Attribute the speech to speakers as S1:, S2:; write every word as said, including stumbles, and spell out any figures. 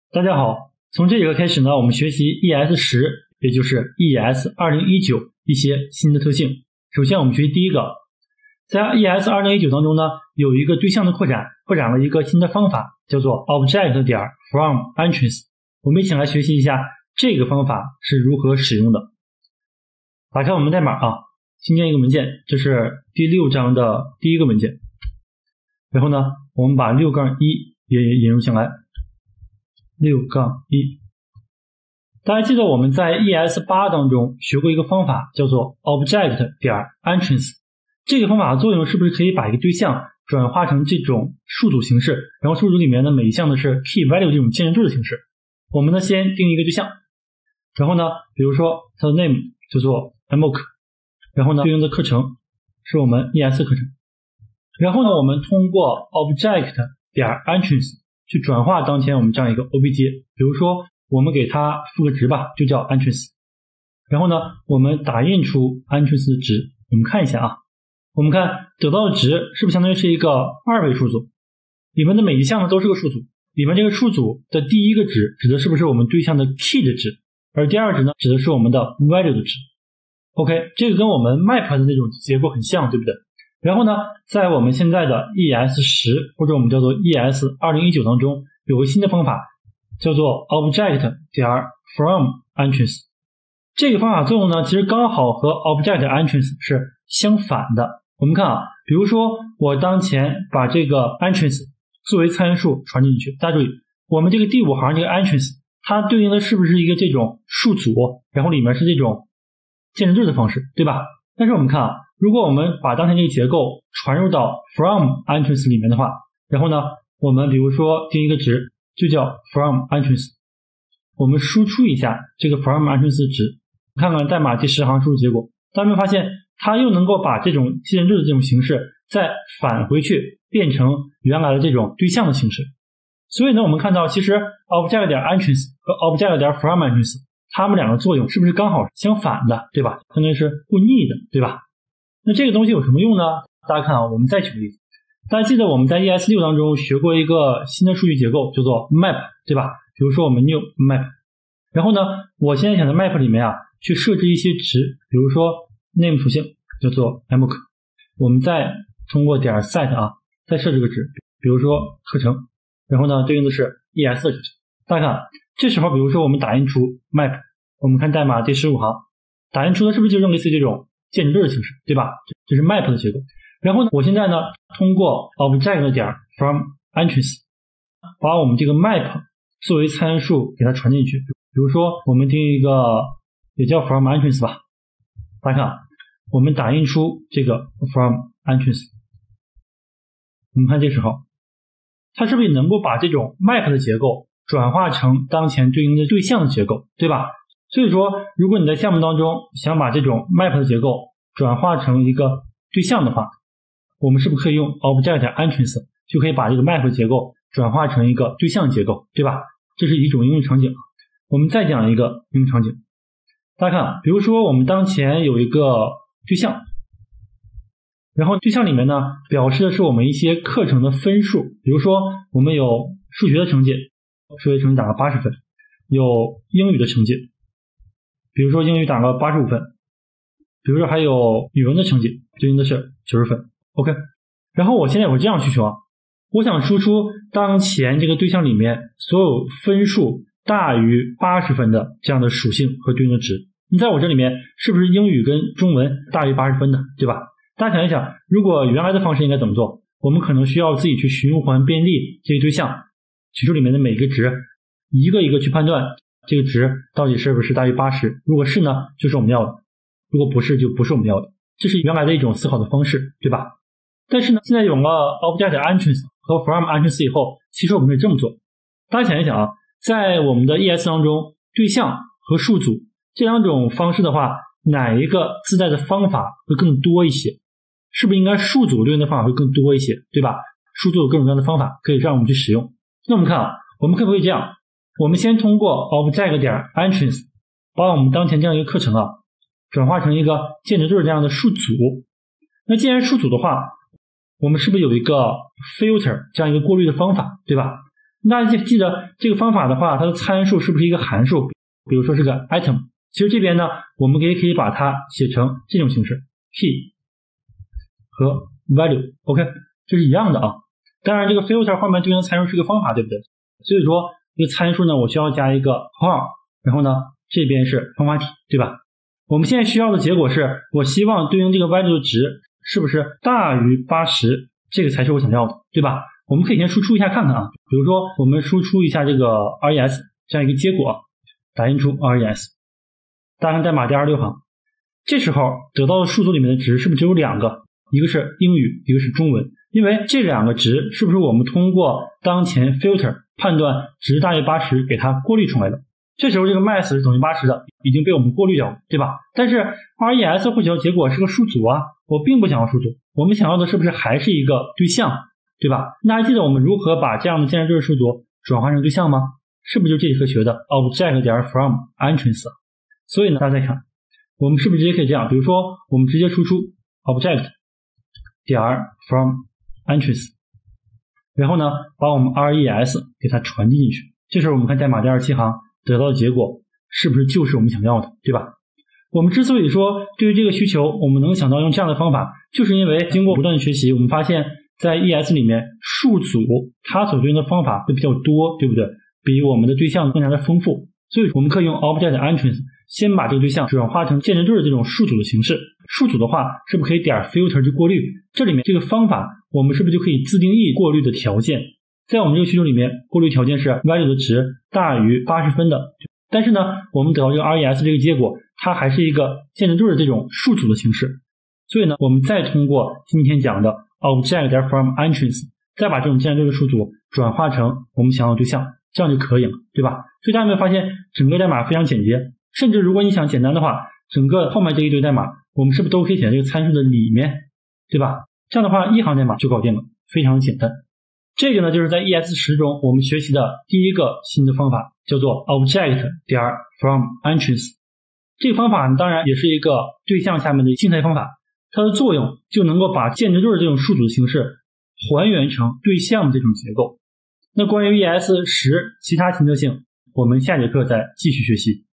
S1: 大家好，从这节课开始呢，我们学习 E S 十，也就是 E S 二零一九一些新的特性。首先我们学习第一个，在 E S 二零一九当中呢，有一个对象的扩展，扩展了一个新的方法，叫做 object 点 from entrance。我们一起来学习一下这个方法是如何使用的。打开我们代码啊，新建一个文件，这是第六章的第一个文件。然后呢，我们把六杠一也引入进来。六杠一，大家记得我们在 E S 八 当中学过一个方法，叫做 object 点 entrance。这个方法的作用是不是可以把一个对象转化成这种数组形式，然后数组里面的每一项呢是 key value 这种键值柱的形式。我们呢先定一个对象，然后呢，比如说它的 name 叫做 M O C， 然后呢对应的课程是我们 E S 课程，然后呢我们通过 object 点 entrance去转化当前我们这样一个 O B J， 比如说我们给它赋个值吧，就叫 entrance。然后呢，我们打印出 entrance 的值，我们看一下啊，我们看得到的值是不是相当于是一个二位数组？里面的每一项呢都是个数组，里面这个数组的第一个值指的是不是我们对象的 key 的值，而第二个值呢指的是我们的 value 的值。OK， 这个跟我们 map 的那种结构很像，对不对？然后呢，在我们现在的 E S 十 或者我们叫做 E S 二零一九 当中，有个新的方法叫做 object 点 from entrance。这个方法作用呢，其实刚好和 object entrance 是相反的。我们看啊，比如说我当前把这个 entrance 作为参数传进去，大家注意，我们这个第五行这个 entrance 它对应的是不是一个这种数组，然后里面是这种键值柱的方式，对吧？但是我们看啊，如果我们把当前这个结构传入到 from entrance 里面的话，然后呢，我们比如说定一个值，就叫 from entrance， 我们输出一下这个 from entrance 的值，看看代码第十行输入结果，大家会发现它又能够把这种键值柱的这种形式再返回去，变成原来的这种对象的形式。所以呢，我们看到其实 object 点 entrance 和 object 点 from entrance它们两个作用是不是刚好相反的，对吧？相当于是互逆的，对吧？那这个东西有什么用呢？大家看啊，我们再举个例子，大家记得我们在 E S 六 当中学过一个新的数据结构，叫做 map， 对吧？比如说我们 new map， 然后呢，我现在想在 map 里面啊去设置一些值，比如说 name 属性叫做 M O C， 我们再通过点 set 啊再设置个值，比如说课程，然后呢对应的是 E S 的课程。大家看，这时候比如说我们打印出 map， 我们看代码第十五行，打印出的是不是就类似于这种键值柱的形式，对吧？这是 map 的结构。然后呢，我现在呢通过 object 点 from entrance 把我们这个 map 作为参数给它传进去，比如说我们定一个也叫 from entrance 吧，大家看我们打印出这个 from entrance， 我们看这时候它是不是能够把这种 map 的结构转化成当前对应的对象的结构，对吧？所以说如果你在项目当中想把这种 map 的结构转化成一个对象的话，我们是不是可以用 object entrance 就可以把这个 map 的结构转化成一个对象结构，对吧？这是一种应用场景。我们再讲一个应用场景，大家看，比如说我们当前有一个对象，然后对象里面呢表示的是我们一些课程的分数，比如说我们有数学的成绩，数学成绩打个八十分，有英语的成绩，比如说英语打个八十五分，比如说还有语文的成绩对应的是九十分。 OK， 然后我现在有这样需求啊，我想输出当前这个对象里面所有分数大于八十分的这样的属性和对应的值。你在我这里面是不是英语跟中文大于八十分的，对吧？大家想一想，如果原来的方式应该怎么做？我们可能需要自己去循环便利这个对象取出里面的每个值，一个一个去判断这个值到底是不是大于八十，如果是呢就是我们要的，如果不是就不是我们要的。这是原来的一种思考的方式，对吧？但是呢现在有了 object entrance 和 from entrance 以后，其实我们可以这么做。大家想一想啊，在我们的 E S 当中，对象和数组这两种方式的话，哪一个自带的方法会更多一些？是不是应该数组对应的方法会更多一些，对吧？数组有各种各样的方法可以让我们去使用。那我们看啊，我们可不可以这样，我们先通过 object 点 entrance 把我们当前这样一个课程啊转化成一个键值柱这样的数组。那既然数组的话，我们是不是有一个 filter 这样一个过滤的方法，对吧？ 大家记得这个方法的话，它的参数是不是一个函数？比如说是个 item， 其实这边呢，我们也可以把它写成这种形式 key 和 value， OK， 这是一样的啊。当然这个 filter 后面对应的参数是个方法，对不对？所以说这个参数呢，我需要加一个括号，然后呢这边是方法体，对吧？我们现在需要的结果是，我希望对应这个 value 的值是不是大于八十，这个才是我想要的，对吧？我们可以先输出一下看看啊，比如说我们输出一下这个 res 这样一个结果，打印出 res， 大概代码第二十六行，这时候得到的数组里面的值是不是只有两个？一个是英语，一个是中文，因为这两个值是不是我们通过当前 filter 判断值大于八十给它过滤出来的？这时候这个 max 是等于八十的，已经被我们过滤掉了，对吧？但是 res 获取的结果是个数组啊，我并不想要数组，我们想要的是不是还是一个对象，对吧？那还记得我们如何把这样的键值对数组转换成对象吗？是不是就这节课学的 object 点 from entrance？ 所以呢，大家再看，我们是不是直接可以这样？比如说我们直接输出 object 点 from entrance， 然后呢把我们 res 给它传递进去，这时候我们看代码第二十七行得到的结果是不是就是我们想要的，对吧？我们之所以说对于这个需求我们能想到用这样的方法，就是因为经过不断的学习，我们发现在 E S 里面数组它所对应的方法会比较多，对不对？比我们的对象更加的丰富，所以我们可以用 object entrance 先把这个对象转化成键值对的这种数组的形式。数组的话是不是可以点 filter 去过滤？这里面这个方法我们是不是就可以自定义过滤的条件？在我们这个需求里面，过滤条件是 value 的值大于八十分的，但是呢我们得到这个 res 这个结果它还是一个键值对的这种数组的形式，所以呢我们再通过今天讲的 object from entrance 再把这种键值对的数组转化成我们想要的对象，这样就可以了，对吧？所以大家有没有发现整个代码非常简洁？甚至如果你想简单的话，整个后面这一堆代码我们是不是都可以写在这个参数的里面，对吧？这样的话一行代码就搞定了，非常简单。这个呢就是在 E S 十 中我们学习的第一个新的方法，叫做 object 点 from entrance。 这个方法呢当然也是一个对象下面的静态方法，它的作用就能够把键值对这种数组的形式还原成对象的这种结构。那关于 E S 十 其他新特性我们下节课再继续学习。